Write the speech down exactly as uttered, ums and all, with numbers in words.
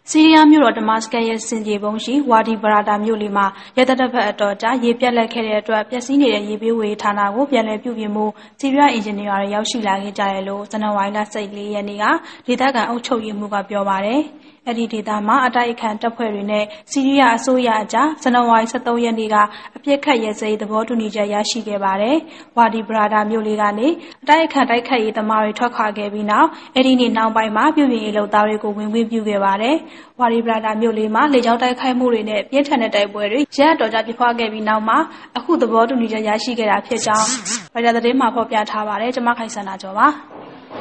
ဆီးရီးယားမြို့တော်ဒမတ်စကတ်ရဲ့ဆင်ခြေဖုံးရှိဝါဒီဘရာတာမြို့လေးမှာရက်သတ္တပတ်အတော်ကြာရေပြတ်လက်ခဲ့တဲ့အတွက်ပျက်စီးနေတဲ့ရေပေးဝေဌာနကိုပြန်လည်ပြုပြင်မှုဆီးရီးယားအင်ဂျင်နီယာတွေရောက်ရှိလာခဲ့ကြတယ်လို့ဇန်နဝါရီလ ၁၄ ရက်နေ့ကဒေသခံအုပ်ချုပ်ရေးမှူးကပြောပါတယ်။အဲ့ဒီဒေသမှာအတိုက်အခံတပ်ဖွဲ့တွေနဲ့ဆီးရီးယားအစိုးရအကြားဇန်နဝါရီ ၁၃ ရက်နေ့ကအပြစ်ခတ်ရဲစဲရေးသဘောတူညီချက်ရရှိခဲ့ပါတယ်။ဝါဒီဘရာတာမြို့လေးကနေအတိုက်အခံတိုက်ခတ်ရေးသမားတွေထွက်ခွာခဲ့ပြီးနောက်အဲ့ဒီနေ့နောက်ပိုင်းမှာပြုပြင်ရေးလုပ်သားတွေကိုဝင်ခွင့်ပြုခဲ့ပါတယ်။ဝါဒီဘရာတာမြို့လေးမှာလေကြောင်းတိုက်ခိုက်မှုတွေနဲ့ပြင်းထန်တဲ့တိုက်ပွဲတွေရက်အတော်ကြာဖြစ်ပွားခဲ့ပြီးနောက်မှာအခုသဘောတူညီချက်ရရှိခဲ့တာဖြစ်ကြောင်းဗိုင်တာသတင်းမှာဖော်ပြထားပါတယ်။ကျွန်မခိုင်စန္ဒာကျော်ပါ။